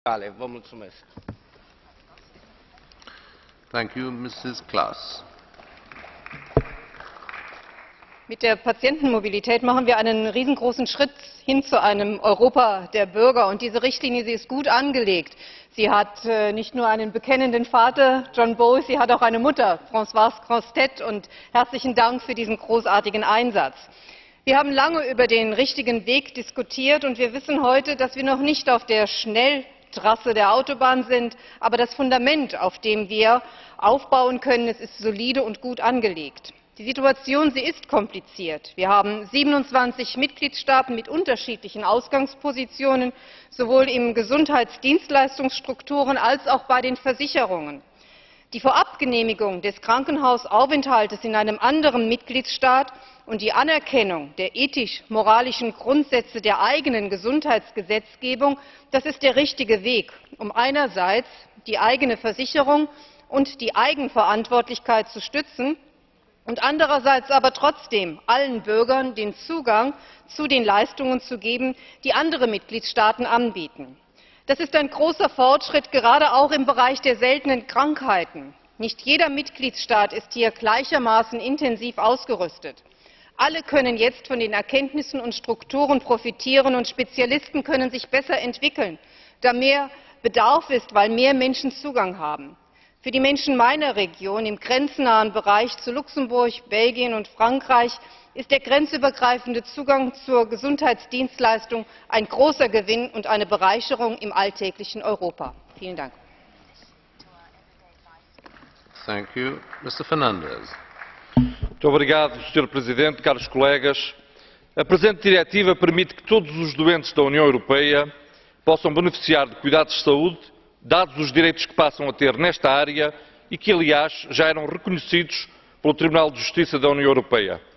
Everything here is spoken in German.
Vă mulțumesc. Thank you, Mrs. Klaas. Mit der Patientenmobilität machen wir einen riesengroßen Schritt hin zu einem Europa der Bürger. Und diese Richtlinie, sie ist gut angelegt. Sie hat nicht nur einen bekennenden Vater, John Bowis, sie hat auch eine Mutter, Françoise Grossetête. Und herzlichen Dank für diesen großartigen Einsatz. Wir haben lange über den richtigen Weg diskutiert und wir wissen heute, dass wir noch nicht auf der Schnelltrasse der Autobahn sind, aber das Fundament, auf dem wir aufbauen können, es ist solide und gut angelegt. Die Situation, sie ist kompliziert. Wir haben 27 Mitgliedstaaten mit unterschiedlichen Ausgangspositionen, sowohl in Gesundheitsdienstleistungsstrukturen als auch bei den Versicherungen. Die Vorabgenehmigung des Krankenhausaufenthaltes in einem anderen Mitgliedstaat und die Anerkennung der ethisch-moralischen Grundsätze der eigenen Gesundheitsgesetzgebung, das ist der richtige Weg, um einerseits die eigene Versicherung und die Eigenverantwortlichkeit zu stützen und andererseits aber trotzdem allen Bürgern den Zugang zu den Leistungen zu geben, die andere Mitgliedstaaten anbieten. Das ist ein großer Fortschritt, gerade auch im Bereich der seltenen Krankheiten. Nicht jeder Mitgliedstaat ist hier gleichermaßen intensiv ausgerüstet. Alle können jetzt von den Erkenntnissen und Strukturen profitieren und Spezialisten können sich besser entwickeln, da mehr Bedarf ist, weil mehr Menschen Zugang haben. Für die Menschen meiner Region im grenznahen Bereich zu Luxemburg, Belgien und Frankreich ist der grenzübergreifende Zugang zur Gesundheitsdienstleistung ein großer Gewinn und eine Bereicherung im alltäglichen Europa. Vielen Dank. Thank you. Mr. Fernandes. Muito obrigado, Sr. Presidente, caros colegas. A presente diretiva permite que todos os doentes da União Europeia possam beneficiar de cuidados de saúde, dados os direitos que passam a ter nesta área e que, aliás, já eram reconhecidos pelo Tribunal de Justiça da União Europeia.